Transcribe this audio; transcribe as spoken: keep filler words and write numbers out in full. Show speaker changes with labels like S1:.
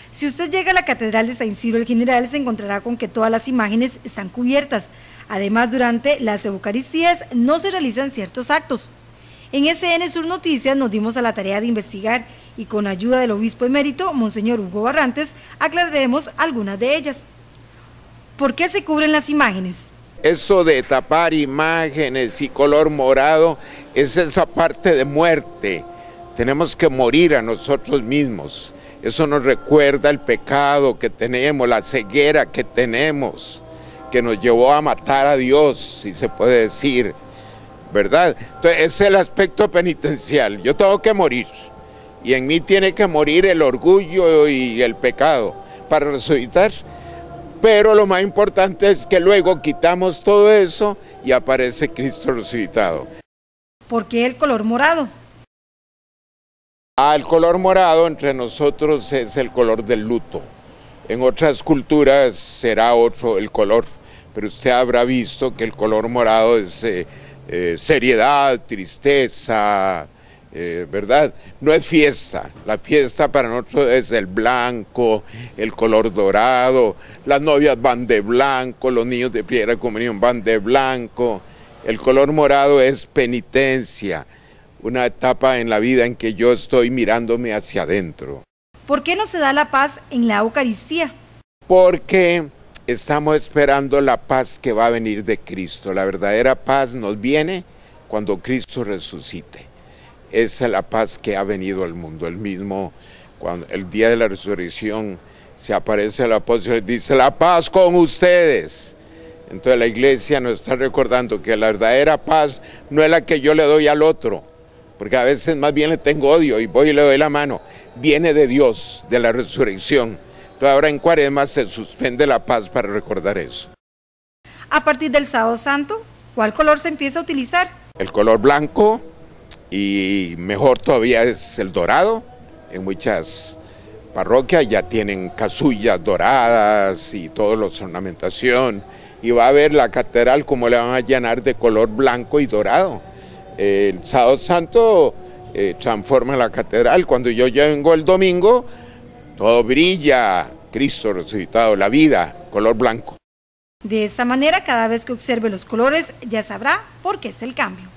S1: Si usted llega a la Catedral de San Isidro el General, se encontrará con que todas las imágenes están cubiertas. Además, durante las Eucaristías no se realizan ciertos actos. En S N Sur Noticias nos dimos a la tarea de investigar y con ayuda del obispo emérito, Monseñor Hugo Barrantes, aclararemos algunas de ellas. ¿Por qué se cubren las imágenes?
S2: Eso de tapar imágenes y color morado es esa parte de muerte. Tenemos que morir a nosotros mismos. Eso nos recuerda el pecado que tenemos, la ceguera que tenemos, que nos llevó a matar a Dios, si se puede decir, ¿verdad? Entonces, ese es el aspecto penitencial. Yo tengo que morir, y en mí tiene que morir el orgullo y el pecado para resucitar. Pero lo más importante es que luego quitamos todo eso y aparece Cristo resucitado.
S1: ¿Por qué el color morado?
S2: Ah, el color morado entre nosotros es el color del luto. En otras culturas será otro el color, pero usted habrá visto que el color morado es eh, eh, seriedad, tristeza, eh, ¿verdad? No es fiesta, la fiesta para nosotros es el blanco, el color dorado, las novias van de blanco, los niños de primera comunión van de blanco. El color morado es penitencia, una etapa en la vida en que yo estoy mirándome hacia adentro.
S1: ¿Por qué no se da la paz en la Eucaristía?
S2: Porque estamos esperando la paz que va a venir de Cristo. La verdadera paz nos viene cuando Cristo resucite. Esa es la paz que ha venido al mundo. El mismo, cuando el día de la resurrección se aparece el apóstol y dice, la paz con ustedes. Entonces la iglesia nos está recordando que la verdadera paz no es la que yo le doy al otro, porque a veces más bien le tengo odio y voy y le doy la mano. Viene de Dios, de la resurrección. Entonces ahora en Cuaresma se suspende la paz para recordar eso.
S1: A partir del Sábado Santo, ¿cuál color se empieza a utilizar?
S2: El color blanco, y mejor todavía es el dorado. En muchas parroquias ya tienen casullas doradas y toda la ornamentación, y va a ver la catedral como le van a llenar de color blanco y dorado. El Sábado Santo eh, transforma la catedral. Cuando yo vengo el domingo, todo brilla, Cristo resucitado, la vida, color blanco.
S1: De esta manera, cada vez que observe los colores, ya sabrá por qué es el cambio.